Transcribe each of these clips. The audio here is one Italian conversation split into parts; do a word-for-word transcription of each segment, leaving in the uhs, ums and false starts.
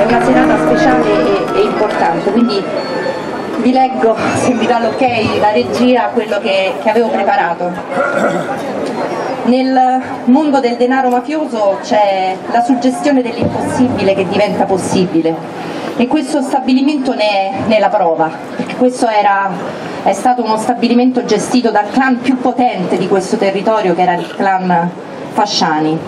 una serata speciale e, e importante, quindi vi leggo, se mi dà l'ok la regia, quello che, che avevo preparato. Nel mondo del denaro mafioso c'è la suggestione dell'impossibile che diventa possibile, e questo stabilimento ne è, ne è la prova, perché questo era, è stato uno stabilimento gestito dal clan più potente di questo territorio, che era il clan Fasciani,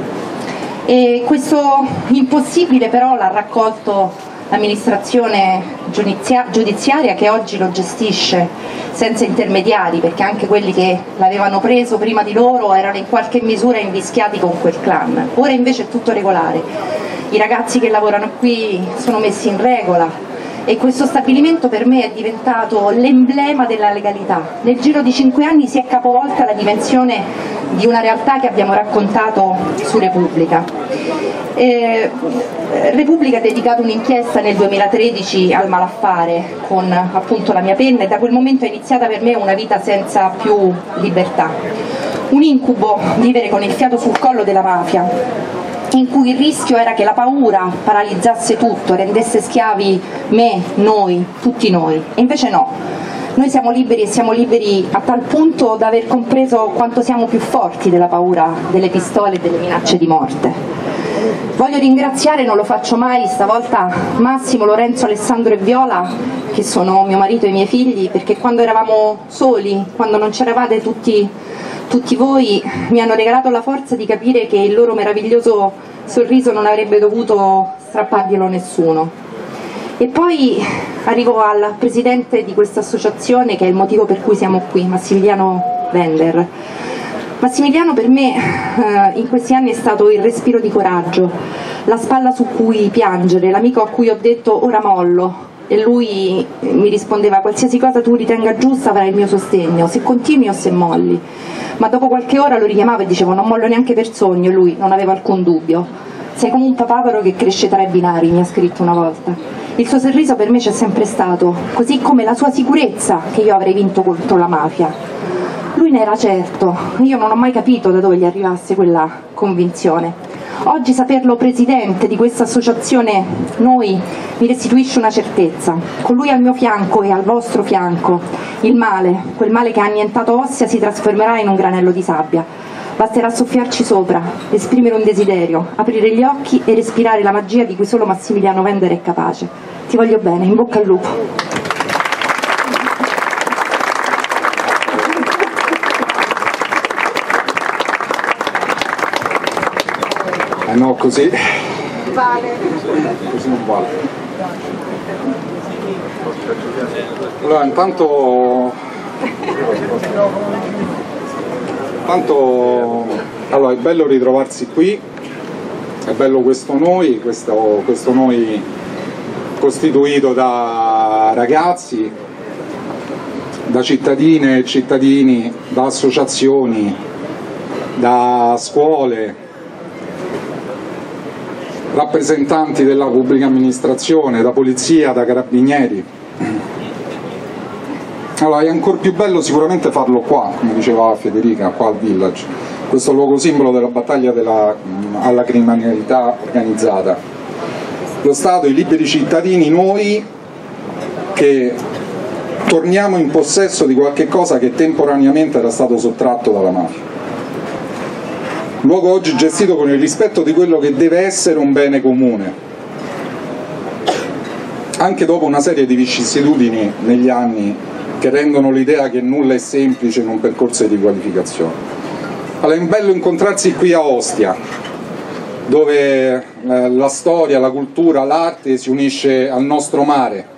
e questo impossibile però l'ha raccolto l'amministrazione giudiziaria, che oggi lo gestisce senza intermediari, perché anche quelli che l'avevano preso prima di loro erano in qualche misura invischiati con quel clan. Ora invece è tutto regolare, i ragazzi che lavorano qui sono messi in regola, e questo stabilimento per me è diventato l'emblema della legalità. Nel giro di cinque anni si è capovolta la dimensione di una realtà che abbiamo raccontato su Repubblica. Eh, Repubblica ha dedicato un'inchiesta nel duemilatredici al malaffare con appunto la mia penna, e da quel momento è iniziata per me una vita senza più libertà. Un incubo vivere con il fiato sul collo della mafia, in cui il rischio era che la paura paralizzasse tutto, rendesse schiavi me, noi, tutti noi, e invece no. Noi siamo liberi, e siamo liberi a tal punto da aver compreso quanto siamo più forti della paura delle pistole e delle minacce di morte. Voglio ringraziare, non lo faccio mai, stavolta Massimo, Lorenzo, Alessandro e Viola, che sono mio marito e i miei figli, perché quando eravamo soli, quando non c'eravate tutti, tutti voi, mi hanno regalato la forza di capire che il loro meraviglioso sorriso non avrebbe dovuto strapparglielo nessuno. E poi arrivo al presidente di questa associazione, che è il motivo per cui siamo qui, Massimiliano Wender. Massimiliano per me eh, in questi anni è stato il respiro di coraggio, la spalla su cui piangere, l'amico a cui ho detto ora mollo, e lui mi rispondeva: qualsiasi cosa tu ritenga giusta avrai il mio sostegno, se continui o se molli. Ma dopo qualche ora lo richiamavo e dicevo: non mollo neanche per sogno, e lui non aveva alcun dubbio. Sei come un papavero che cresce tra i binari, mi ha scritto una volta. Il suo sorriso per me c'è sempre stato, così come la sua sicurezza che io avrei vinto contro la mafia. Lui ne era certo, io non ho mai capito da dove gli arrivasse quella convinzione. Oggi saperlo presidente di questa associazione Noi mi restituisce una certezza. Con lui al mio fianco e al vostro fianco, il male, quel male che ha annientato Ostia, si trasformerà in un granello di sabbia. Basterà soffiarci sopra, esprimere un desiderio, aprire gli occhi e respirare la magia di cui solo Massimiliano Wender è capace. Ti voglio bene, in bocca al lupo. Eh no, così Vale. così non vale. Allora, intanto intanto allora, è bello ritrovarsi qui, è bello questo noi, questo, questo noi costituito da ragazzi, da cittadine e cittadini, da associazioni, da scuole, rappresentanti della pubblica amministrazione, da polizia, da carabinieri. Allora, è ancora più bello sicuramente farlo qua, come diceva Federica, qua al Village, questo luogo simbolo della battaglia della, alla criminalità organizzata. Lo Stato, i liberi cittadini, noi che torniamo in possesso di qualche cosa che temporaneamente era stato sottratto dalla mafia. Luogo oggi gestito con il rispetto di quello che deve essere un bene comune, anche dopo una serie di vicissitudini negli anni che rendono l'idea che nulla è semplice in un percorso di qualificazione. Allora, è bello incontrarsi qui a Ostia, dove eh, la storia, la cultura, l'arte si unisce al nostro mare,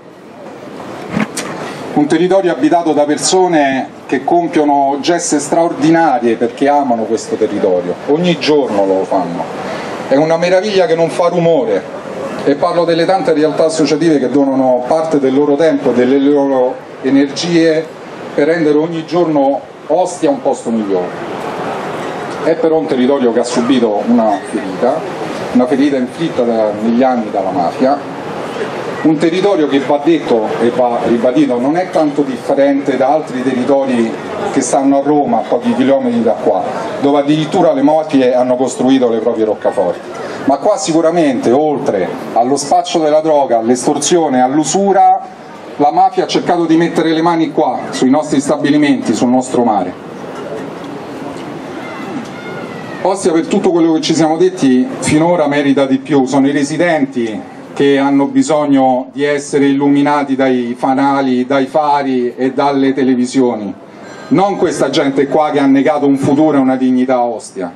un territorio abitato da persone che compiono geste straordinarie perché amano questo territorio, ogni giorno lo fanno. È una meraviglia che non fa rumore, e parlo delle tante realtà associative che donano parte del loro tempo e delle loro energie per rendere ogni giorno Ostia un posto migliore. È però un territorio che ha subito una ferita, una ferita inflitta da, negli anni dalla mafia, un territorio che, va detto e va ribadito, non è tanto differente da altri territori che stanno a Roma, a pochi chilometri da qua, dove addirittura le mafie hanno costruito le proprie roccaforti. Ma qua sicuramente, oltre allo spaccio della droga, all'estorsione, all'usura, la mafia ha cercato di mettere le mani qua, sui nostri stabilimenti, sul nostro mare. Ostia, per tutto quello che ci siamo detti, finora merita di più. Sono i residenti che hanno bisogno di essere illuminati dai fanali, dai fari e dalle televisioni, non questa gente qua che ha negato un futuro e una dignità a Ostia.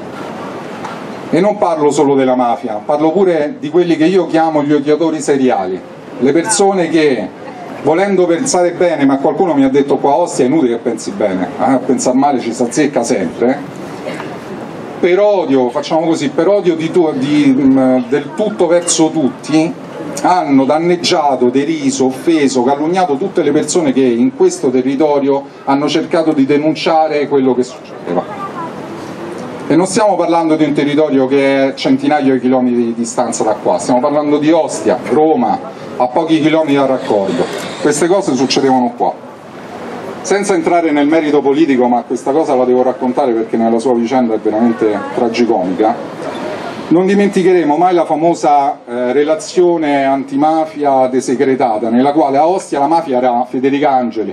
E non parlo solo della mafia, parlo pure di quelli che io chiamo gli odiatori seriali, le persone che, volendo pensare bene, ma qualcuno mi ha detto qua a Ostia è inutile che pensi bene, a eh? pensare male ci si azzecca sempre, per odio, facciamo così, per odio di tu, di, mh, del tutto verso tutti, hanno danneggiato, deriso, offeso, calunniato tutte le persone che in questo territorio hanno cercato di denunciare quello che succedeva. E non stiamo parlando di un territorio che è centinaia di chilometri di distanza da qua, stiamo parlando di Ostia, Roma, a pochi chilometri dal raccordo. Queste cose succedevano qua. Senza entrare nel merito politico, ma questa cosa la devo raccontare perché nella sua vicenda è veramente tragicomica, non dimenticheremo mai la famosa eh, relazione antimafia desecretata, nella quale a Ostia la mafia era Federica Angeli,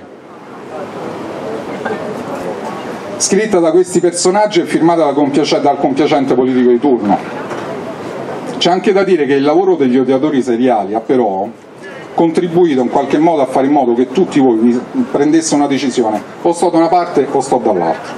scritta da questi personaggi e firmata da compiace- dal compiacente politico di turno. C'è anche da dire che il lavoro degli odiatori seriali ha però contribuito in qualche modo a fare in modo che tutti voi vi prendesse una decisione, o sto da una parte o sto dall'altra.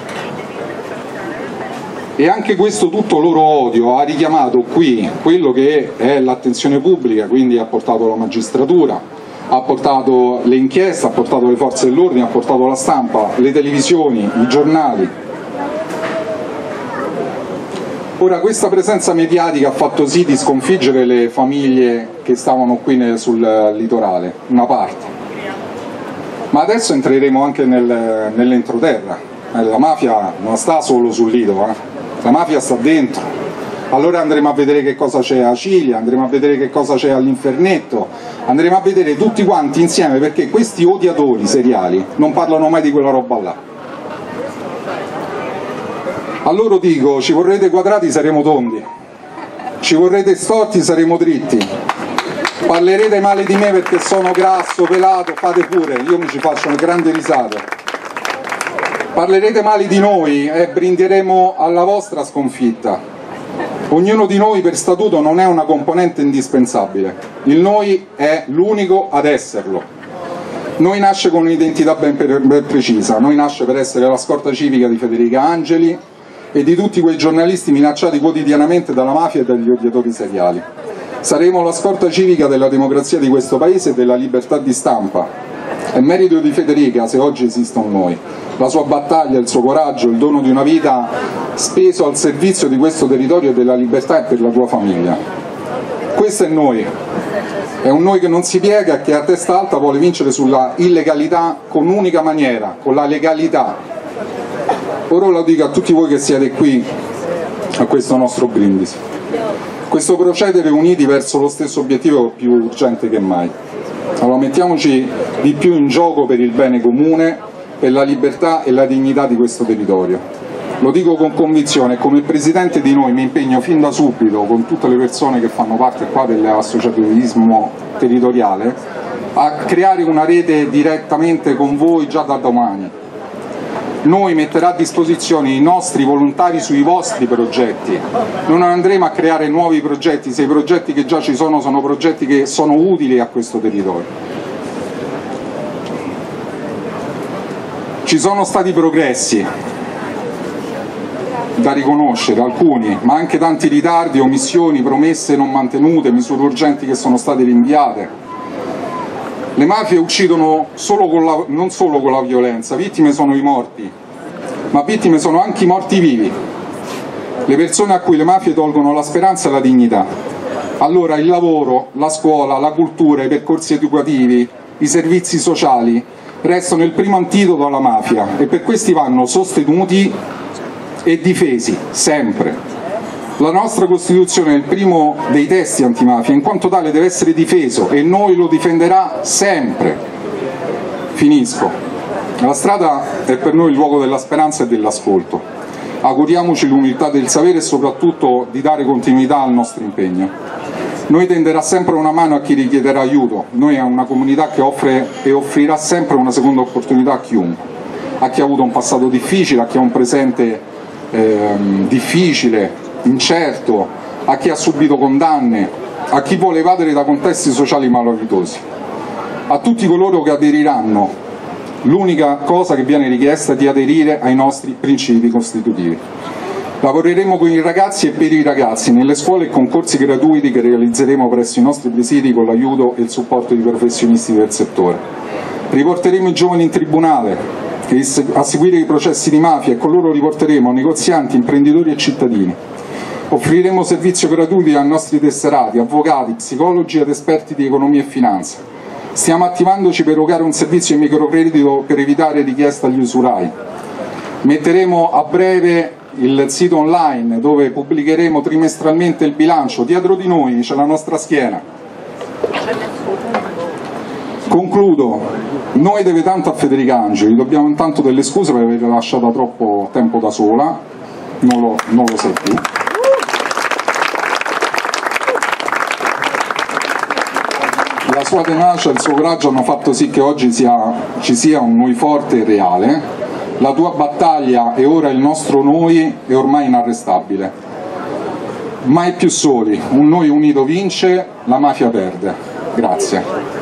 E anche questo tutto loro odio ha richiamato qui quello che è l'attenzione pubblica, quindi ha portato la magistratura, ha portato le inchieste, ha portato le forze dell'ordine, ha portato la stampa, le televisioni, i giornali. Ora, questa presenza mediatica ha fatto sì di sconfiggere le famiglie che stavano qui nel, sul litorale, una parte. Ma adesso entreremo anche nel, nell'entroterra. Eh, la mafia non sta solo sul lido, eh. La mafia sta dentro. Allora andremo a vedere che cosa c'è a Ciglia, andremo a vedere che cosa c'è all'Infernetto, andremo a vedere tutti quanti insieme, perché questi odiatori seriali non parlano mai di quella roba là. A loro dico, ci vorrete quadrati, saremo tondi, ci vorrete storti, saremo dritti, parlerete male di me perché sono grasso, pelato, fate pure, io mi ci faccio una grande risata, parlerete male di noi e brinderemo alla vostra sconfitta. Ognuno di noi per statuto non è una componente indispensabile, il noi è l'unico ad esserlo. Noi nasce con un'identità ben, ben precisa, noi nasce per essere la scorta civica di Federica Angeli e di tutti quei giornalisti minacciati quotidianamente dalla mafia e dagli odiatori seriali. Saremo la scorta civica della democrazia di questo paese e della libertà di stampa. È merito di Federica se oggi esiste un noi. La sua battaglia, il suo coraggio, il dono di una vita speso al servizio di questo territorio e della libertà e per la tua famiglia. Questo è noi. È un noi che non si piega e che a testa alta vuole vincere sulla illegalità con un'unica maniera, con la legalità. Ora lo dico a tutti voi che siete qui a questo nostro brindisi. Questo procedere uniti verso lo stesso obiettivo è più urgente che mai. Allora mettiamoci di più in gioco per il bene comune, per la libertà e la dignità di questo territorio. Lo dico con convinzione, come presidente di noi mi impegno fin da subito con tutte le persone che fanno parte qua dell'associativismo territoriale a creare una rete direttamente con voi già da domani. Noi metterà a disposizione i nostri volontari sui vostri progetti, non andremo a creare nuovi progetti se i progetti che già ci sono sono progetti che sono utili a questo territorio. Ci sono stati progressi da riconoscere, alcuni, ma anche tanti ritardi, omissioni, promesse non mantenute, misure urgenti che sono state rinviate. Le mafie uccidono solo con la, non solo con la violenza, vittime sono i morti, ma vittime sono anche i morti vivi, le persone a cui le mafie tolgono la speranza e la dignità. Allora il lavoro, la scuola, la cultura, i percorsi educativi, i servizi sociali restano il primo antidoto alla mafia e per questi vanno sostenuti e difesi, sempre. La nostra Costituzione è il primo dei testi antimafia, in quanto tale deve essere difeso e noi lo difenderà sempre. Finisco. La strada è per noi il luogo della speranza e dell'ascolto. Auguriamoci l'umiltà del sapere e soprattutto di dare continuità al nostro impegno. Noi tenderà sempre una mano a chi richiederà aiuto, noi è una comunità che offre e offrirà sempre una seconda opportunità a chiunque, a chi ha avuto un passato difficile, a chi ha un presente ehm, difficile, incerto, a chi ha subito condanne, a chi vuole evadere da contesti sociali malavitosi. A tutti coloro che aderiranno, l'unica cosa che viene richiesta è di aderire ai nostri principi costitutivi. Lavoreremo con i ragazzi e per i ragazzi nelle scuole e con corsi gratuiti che realizzeremo presso i nostri presidi con l'aiuto e il supporto di professionisti del settore. Riporteremo i giovani in tribunale a seguire i processi di mafia e con loro riporteremo negozianti, imprenditori e cittadini. Offriremo servizi gratuiti ai nostri tesserati, avvocati, psicologi ed esperti di economia e finanza. Stiamo attivandoci per erogare un servizio di microcredito per evitare richiesta agli usurai. Metteremo a breve il sito online dove pubblicheremo trimestralmente il bilancio. Dietro di noi c'è la nostra schiena. Concludo. Noi deve tanto a Federica Angeli, dobbiamo intanto delle scuse per averla lasciata troppo tempo da sola, non lo, non lo sei più. La sua tenacia e il suo coraggio hanno fatto sì che oggi sia, ci sia un noi forte e reale. La tua battaglia e ora il nostro noi è ormai inarrestabile. Mai più soli, un noi unito vince, la mafia perde. Grazie.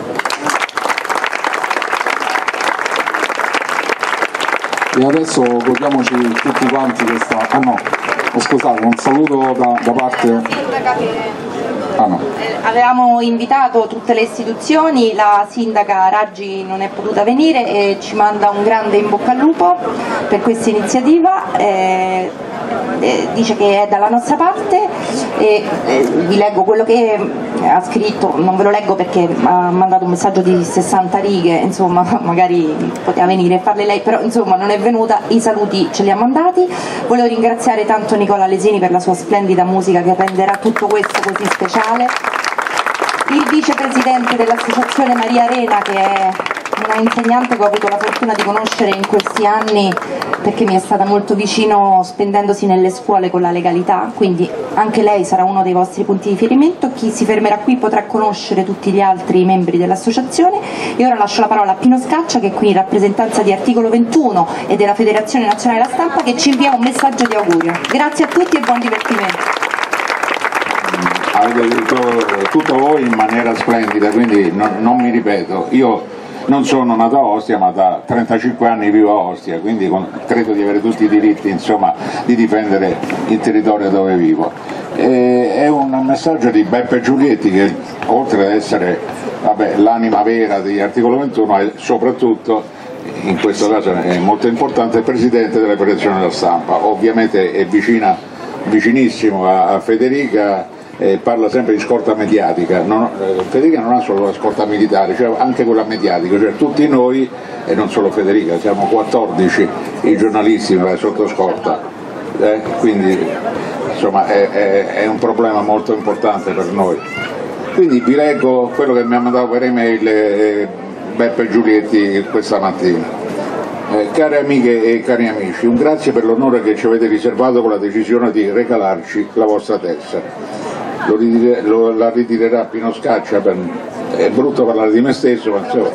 E adesso godiamoci tutti quanti questa... Ah no, oh, scusate, un saluto da, da parte... Ah, no. Avevamo invitato tutte le istituzioni, la sindaca Raggi non è potuta venire e ci manda un grande in bocca al lupo per questa iniziativa, eh, eh, dice che è dalla nostra parte e eh, vi leggo quello che ha scritto, non ve lo leggo perché ha mandato un messaggio di sessanta righe, insomma magari poteva venire e farle lei, però insomma non è venuta, i saluti ce li ha mandati. Volevo ringraziare tanto Nicola Lesini per la sua splendida musica che renderà tutto questo così speciale. Il vicepresidente dell'associazione Maria Arena, che è una insegnante che ho avuto la fortuna di conoscere in questi anni perché mi è stata molto vicino spendendosi nelle scuole con la legalità, quindi anche lei sarà uno dei vostri punti di riferimento. Chi si fermerà qui potrà conoscere tutti gli altri membri dell'associazione. E ora lascio la parola a Pino Scaccia, che è qui in rappresentanza di Articolo ventuno e della Federazione Nazionale della Stampa, che ci invia un messaggio di augurio. Grazie a tutti e buon divertimento. Avete detto tutto voi in maniera splendida, quindi non, non mi ripeto. Io non sono nato a Ostia, ma da trentacinque anni vivo a Ostia, quindi con, credo di avere tutti i diritti, insomma, di difendere il territorio dove vivo. E, è un messaggio di Beppe Giulietti, che oltre ad essere l'anima vera di Articolo ventuno è soprattutto, in questo caso è molto importante, il presidente della Federazione della Stampa. Ovviamente è vicina, vicinissimo a, a Federica. Eh, parla sempre di scorta mediatica. Non, eh, Federica non ha solo la scorta militare, cioè anche quella mediatica, cioè tutti noi, e non solo Federica, siamo quattordici i giornalisti sotto scorta, eh, quindi insomma è, è, è un problema molto importante per noi. Quindi vi leggo quello che mi ha mandato per email eh, Beppe Giulietti questa mattina. Eh, care amiche e cari amici, un grazie per l'onore che ci avete riservato con la decisione di regalarci la vostra tessera. Lo ritire, lo, la ritirerà Pino Scaccia, per, è brutto parlare di me stesso, ma insomma,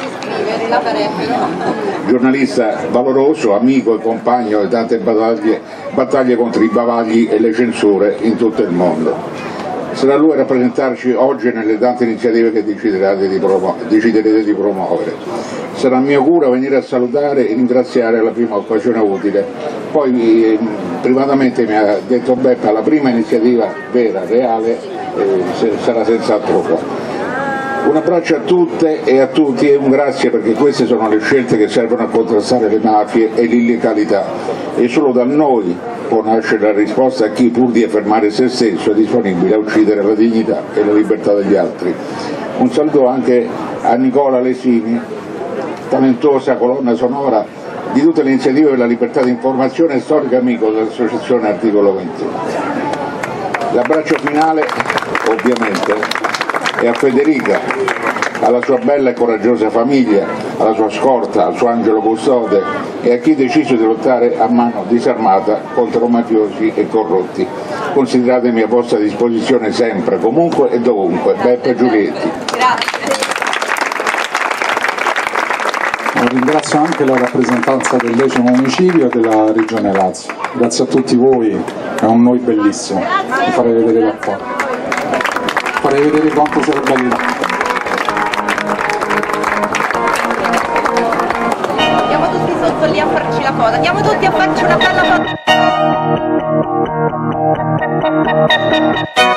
giornalista valoroso, amico e compagno di tante battaglie, battaglie contro i bavagli e le censure in tutto il mondo. Sarà lui a rappresentarci oggi nelle tante iniziative che deciderete di, promu deciderete di promuovere. Sarà mio cura venire a salutare e ringraziare alla prima occasione utile. Poi eh, privatamente mi ha detto Beppe, la prima iniziativa vera, reale, eh, se, sarà senz'altro qua. Un abbraccio a tutte e a tutti e un grazie, perché queste sono le scelte che servono a contrastare le mafie e l'illegalità, e solo da noi può nascere la risposta a chi, pur di affermare se stesso, è disponibile a uccidere la dignità e la libertà degli altri. Un saluto anche a Nicola Lesini, talentuosa colonna sonora di tutte le iniziative per la libertà di informazione e storico amico dell'associazione Articolo ventuno. L'abbraccio finale, ovviamente, è a Federica, alla sua bella e coraggiosa famiglia, alla sua scorta, al suo angelo custode e a chi ha deciso di lottare a mano disarmata contro mafiosi e corrotti. Consideratemi a vostra disposizione sempre, comunque e dovunque. Beppe Giulietti. Grazie. Ringrazio anche la rappresentanza del decimo omicidio e della Regione Lazio. Grazie a tutti voi, è un noi bellissimo. Vi farei vedere da qua. Farei vedere quanto sarebbe bello. Andiamo tutti sotto lì a farci la foto. Andiamo tutti a farci una bella foto.